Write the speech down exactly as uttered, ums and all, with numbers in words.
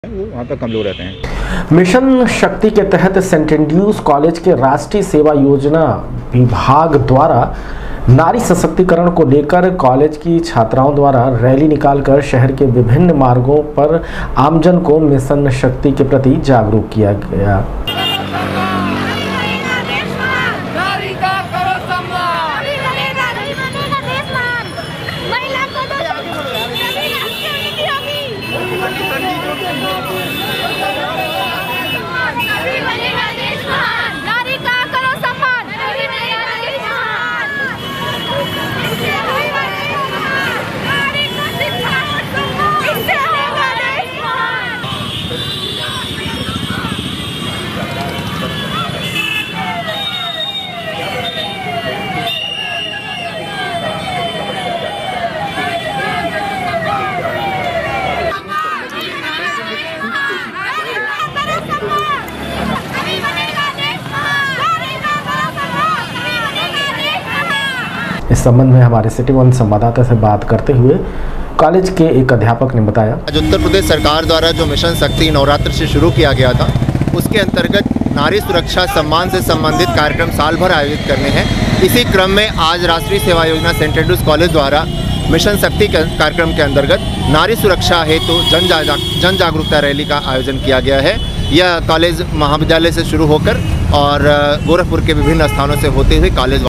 वो वहाँ पर कम लोग रहते हैं। मिशन शक्ति के तहत सेंट एंड्रयूज कॉलेज के राष्ट्रीय सेवा योजना विभाग द्वारा नारी सशक्तिकरण को लेकर कॉलेज की छात्राओं द्वारा रैली निकालकर शहर के विभिन्न मार्गों पर आमजन को मिशन शक्ति के प्रति जागरूक किया गया। इस संबंध में हमारे सिटी वन संवाददाता से बात करते हुए कॉलेज के एक अध्यापक ने बताया, आज उत्तर प्रदेश सरकार द्वारा जो मिशन शक्ति नवरात्र से शुरू किया गया था, उसके अंतर्गत नारी सुरक्षा सम्मान से संबंधित कार्यक्रम साल भर आयोजित करने हैं। इसी क्रम में आज राष्ट्रीय सेवा योजना सेंट एंड्रयूज कॉलेज द्वारा मिशन शक्ति कार्यक्रम के अंतर्गत नारी सुरक्षा हेतु जन जन जागरूकता रैली का आयोजन किया गया है। यह कॉलेज महाविद्यालय से शुरू होकर और गोरखपुर के विभिन्न स्थानों से होते हुए कॉलेज